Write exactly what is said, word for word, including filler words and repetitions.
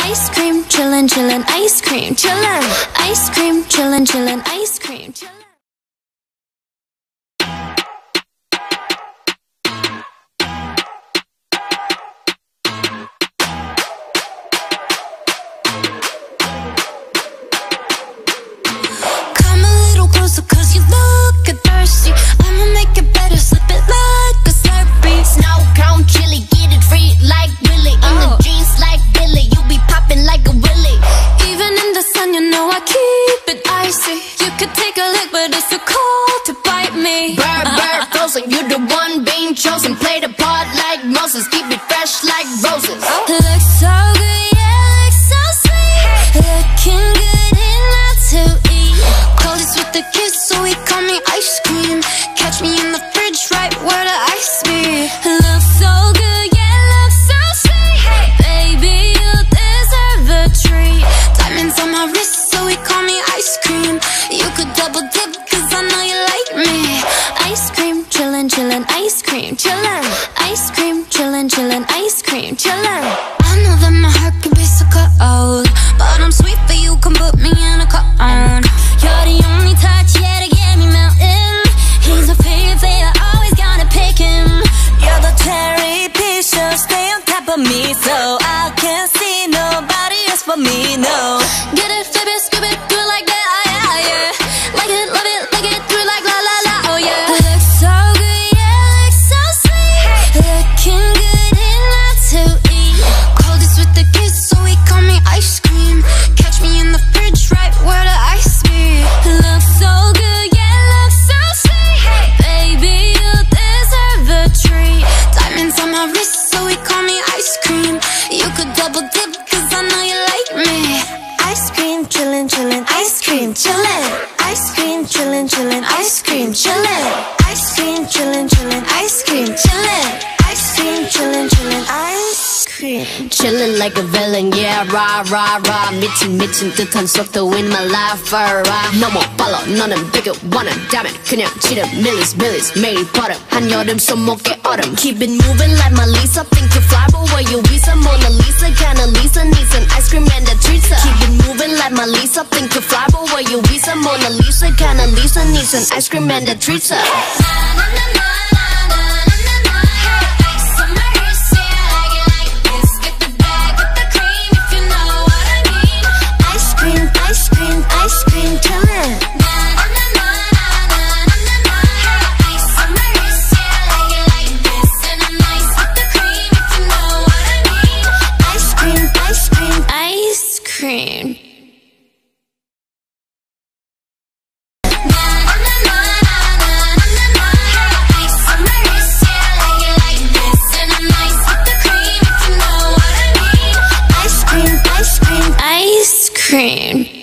ice cream, chillin', chillin', ice cream, chillin', ice cream, chillin', chillin', ice cream, chillin'. Come a little closer, cause you look thirsty. I'ma make it better, slip it like a Slurpee. Snow cone chili, get it free like Willy. In the jeans like Billy, you be popping like a Willy. Even in the sun, you know I keep it icy. You could take a lick, but it's too cold to bite me. Bird, bird, frozen, you the one being chosen. Play the part like Moses, keep it fresh like roses. Looks so good, yeah, looks so sweet. Looking good enough to eat. Coldest with the kiss, so he call me ice cream. Catch me in the fridge, right where the ice be. Looks so good, yeah, looks so sweet. Baby, you deserve a treat. Diamonds on my wrist, so he call me ice cream. You could double dip, cause I know you like me. Ice cream, chillin', chillin', ice cream, chillin', ice cream, chillin', chillin', ice cream, chillin'. I know that my heart can be so cold, but I'm sweet for you, come put me in a cone. You're the only touch, yeah, to get me melting. He's a favorite, always gotta pick him. You're the cherry piece, so stay on top of me, so I can't see nobody else but me, no. Get it, flip it, scoop it, do it like that, oh yeah, yeah. Like it, love it, like it, do it like la la la, oh yeah. Looks so good, yeah, looks so sweet. Looking good enough to eat. Coldest with the kiss, so he call me ice cream. Catch me in the fridge, right where the ice be. Looks so good, yeah, looks so sweet. Baby, you deserve a treat. Diamonds on my wrist, so he call me ice cream. You could double dip, cause I know you like me. Ice cream, chillin', chillin', ice cream, chillin'. Ice cream, chillin', chillin', ice cream, chillin'. Ice cream, chillin', chillin', ice cream, chillin'. Ice cream, chillin', chillin', ice cream. Chillin' like a villain, yeah, rah, rah, rah. 미친, 미친 듯한 속도 in my life, alright. 너무 빨라, 너는 되게 원한다면 그냥 지름, 밀리스, 밀리스, 매일 버릇. 한여름 손목에 얼음. Keep it moving like my Lisa. Think you fly, but where you visa? Mona Lisa, kinda Lisa, needs an ice cream and a treat. Keep it moving like my Lisa. Think you fly, but where you visa? Mona Lisa, kinda Lisa, needs an ice cream and a treat. Ice cream, ice cream, chillin'. Ice on my wrist, yeah, like it like this. And I'm nice with the cream, if you know what I mean. Ice cream, ice cream, ice cream. Ice on my wrist, yeah, like it like this. And I'm nice with the cream, if you know what I mean. Ice cream, ice cream, ice cream.